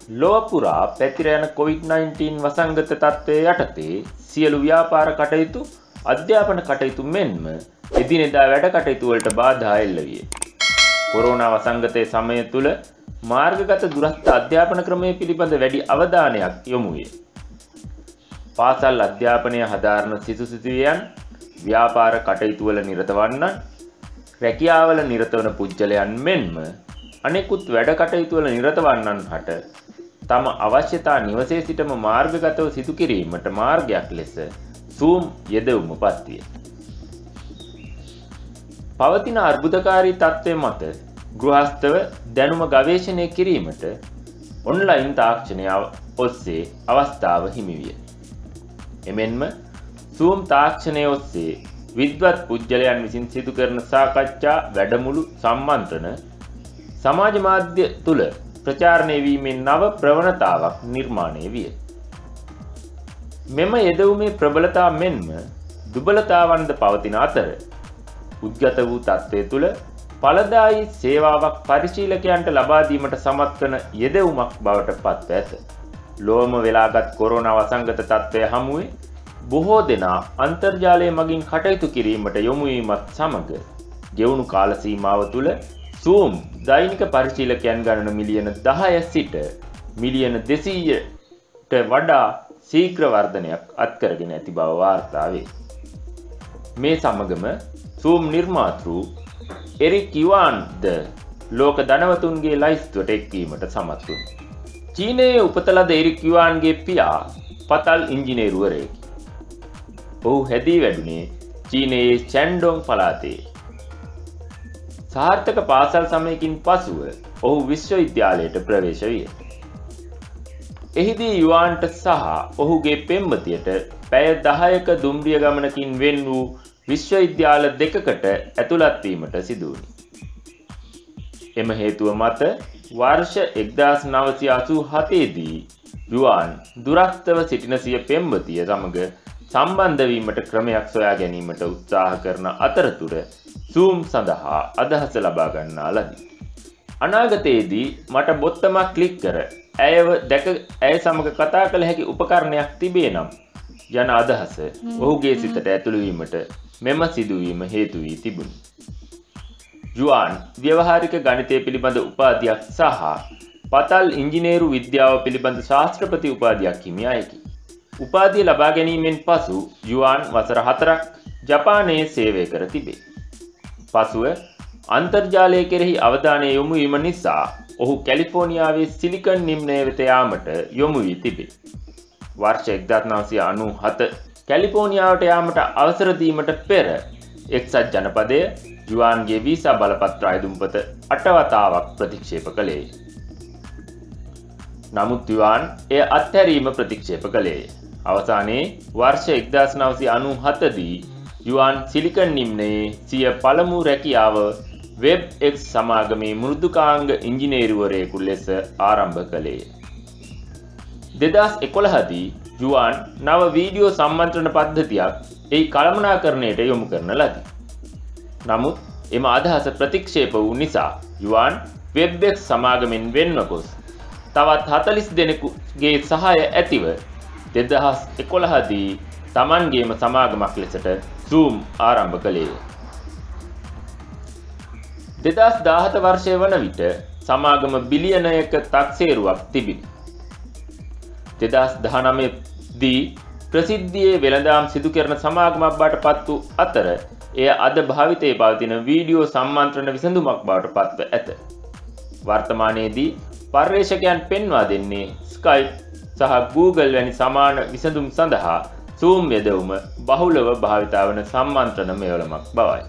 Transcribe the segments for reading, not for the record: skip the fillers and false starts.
ලොව පුරා පැතිර යන COVID-19 වසංගත තත්ත්වයේ යටතේ සියලු ව්‍යාපාර කටයුතු, අධ්‍යාපන කටයුතු මෙන්ම එදිනෙදා වැඩ කටයුතු වලට බාධා එල්ල විය. කොරෝනා වසංගතයේ සමය තුල මාර්ගගත දුරස්ථ අධ්‍යාපන ක්‍රමය පිළිබඳ වැඩි අවධානයක් යොමු වේ. පාසල් අධ්‍යාපනය හදාරන සිසු සිසුවියන්, ව්‍යාපාර කටයුතු වල නිරත වන්නන්, රැකියාවල නිරත වන පුද්ගලයන් මෙන්ම අනෙකුත් වැඩ කටයුතු වල නිරත වන්නන් හට තම අවශ්‍යතා නිවසේ සිටම මාර්ගගතව සිදු කිරීමට මාර්ගයක් ලෙස Zoom යෙදවුම පත්විය. පවතින අර්බුදකාරී තත්ත්වය මත ගෘහස්ථව දැනුම ගවේෂණය කිරීමට ඔන්ලයින් තාක්ෂණය ඔස්සේ අවස්ථාව හිමි විය. එමෙන්ම Zoom තාක්ෂණය ඔස්සේ විද්වත් පුද්ගලයන් විසින් සිදු කරන සාකච්ඡා, වැඩමුළු, සම්මන්ත්‍රණ සමාජ මාධ්‍ය තුල ප්‍රචාරණය වීමෙන් නව ප්‍රවණතාවක් නිර්මාණය විය. මෙම යෙදවුමේ ප්‍රබලතා මෙන්ම දුබලතාවන්ද පවතින අතර උද්ගත වූ තත්ත්වය තුළ ඵලදායී සේවාවක් පරිශීලකයන්ට ලබා දීමට සමත් වන යෙදවුමක් බවට පත්ව ඇත. ලොවම වෙලාගත් කොරෝනා වසංගත තත්ත්වය හමුවේ බොහෝ දෙනා අන්තර්ජාලය මගින් කටයුතු කිරීමට යොමු වීමත් සමග ගෙවුණු කාල සීමාව තුළ Zoom දෛනික පරිශීලකයන් ගණන මිලියන 10 සිට මිලියන 200ට වඩා ශීඝ්‍ර වර්ධනයක් අත්කරගෙන ඇති බව වාර්තා වේ. මේ සමගම Zoom නිර්මාතෘ එරික් යුවාන්ද ලෝක ධනවතුන්ගේ ලයිස්තුවට එක්වීමට සමත් වුණා. චීනයේ උපත ලද එරික් යුවාන්ගේ පියා පතල් ඉංජිනේරුවරයෙකි. ඔහු හැදී වැඩුණේ චීනයේ ෂැන්ඩොන් පළාතේ. සාර්ථක පාසල් සමයකින් පසුව ඔහු විශ්වවිද්‍යාලයට ප්‍රවේශ විය. එහිදී යුවාන්ට සහ ඔහුගේ පෙම්වතියට පැය 10ක දුම්රිය ගමනකින් වෙන් වූ විශ්වවිද්‍යාල දෙකකට ඇතුළත් වීමට සිදු වුණි. එම හේතුව මත වර්ෂ 1987 දී යුවාන් දුරස්ථව සිටින සිය පෙම්වතිය සමග සම්බන්ධ වීමට ක්‍රමයක් සොයා ගැනීමට උත්සාහ කරන අතරතුර Zoom සඳහා අදහස ලබා ගන්නා ලදී. අනාගතයේදී මට බොත්තමක් ක්ලික් කර ඇයව දැක ඇය සමග කතා කළ හැකි උපකරණයක් තිබේ නම් යන අදහස ඔහුගේ සිතට ඇතුළු වීමට මෙම සිදුවීම හේතු වී තිබුණි. යුවාන් ව්‍යවහාරික ගණිතය පිළිබඳ උපාධියක් සහ පතල් ඉංජිනේරු විද්‍යාව පිළිබඳ ශාස්ත්‍රපති උපාධියක් හිමි අයෙකි. උපාධිය ලබා ගැනීමෙන් පසු යුවාන් වසර 4ක් ජපානයේ සේවය කර තිබේ. පසුව අන්තර්ජාලය කෙරෙහි අවධානය යොමු වීම නිසා ඔහු කැලිෆෝනියාවේ සිලිකන් නිම්නය වෙත යාමට යොමු වී තිබේ. වර්ෂ 1997 කැලිෆෝනියාවට යාමට අවසර දීමට පෙර එක්සත් ජනපදය යුවාන්ගේ වීසා බලපත්‍ර අයදුම්පත 8 වතාවක් ප්‍රතික්ෂේප කළේය. නමුත් යුවාන් එය අත්හැරීම ප්‍රතික්ෂේප කළේය. අවසානයේ වර්ෂ 1997 දී යුවාන් සිලිකන් නිම්නයේ සිය පළමු රැකියාව WebEx සමාගමේ මෘදුකාංග ඉංජිනේරුවරයෙකු ලෙස ආරම්භ කළේය. 2011 දී යුවාන් නව වීඩියෝ සම්මන්ත්‍රණ පද්ධතියක් එහි කළමනාකරණයට යොමු කරන ලදී. නමුත් එම අදහස ප්‍රතික්ෂේප වූ නිසා යුවාන් WebEx සමාගමෙන් වෙන්ව ගොස් තවත් 40 දෙනෙකුගේ සහාය ඇතිව 2011 දී තමන්ගේම සමාගමක් ලෙසට Zoom ආරම්භ කළේය. 2017 වර්ෂය වන විට සමාගම බිලියනයක තක්සේරුවක් තිබිණි. 2019 දී ප්‍රසිද්ධියේ වෙළඳාම් සිදු කරන සමාගමක් බවට පත් වූ අතර එය අද භාවිතයේ පවතින වීඩියෝ සම්මන්ත්‍රණ විසඳුමක් බවට පත්ව ඇත. වර්තමානයේදී පර්යේෂකයන් පෙන්වා දෙන්නේ Skype සහ Google වැනි සමාන විසඳුම් සඳහා Zoom යෙදවුම බහුලව භාවිතා වන සම්මන්ත්‍රණ මෙවලමක් බවයි.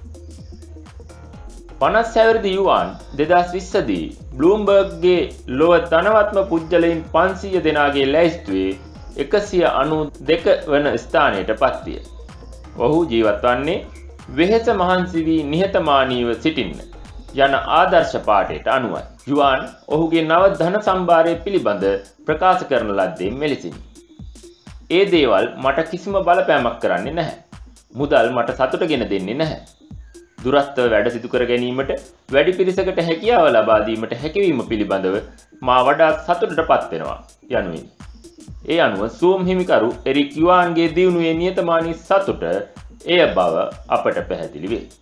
50 හැවිරිදි යුවාන් 2020 දී බ්ලූම්බර්ග්ගේ ලොව ධනවත්ම පුද්ගලයන් 500 දෙනාගේ ලැයිස්තුවේ 192 වන ස්ථානයට පත්විය. ඔහු ජීවත් වන්නේ වෙහෙස මහන්සි වී නිහතමානීව සිටින්න යන ආදර්ශ පාඨයට අනුවයි. යුවාන් ඔහුගේ නව ධන සම්භාරය පිළිබඳ ප්‍රකාශ කරන ලද්දේ මෙලෙසිනි. ඒ දේවල් මට කිසිම බලපෑමක් කරන්නේ නැහැ. මුදල් මට සතුට ගෙන දෙන්නේ නැහැ. දුරස්ථව වැඩ සිදු කර ගැනීමට වැඩි පිරිසකට හැකියාව ලබා දීමට හැකියවීම පිළිබඳව මා වඩාත් සතුටටපත් වෙනවා යනුවෙනි. ඒ අනුව සූම් හිමිකරු එරික් යුවාන්ගේ දියුණුවේ නියතමානී සතුට එය බව අපට පැහැදිලි වේ.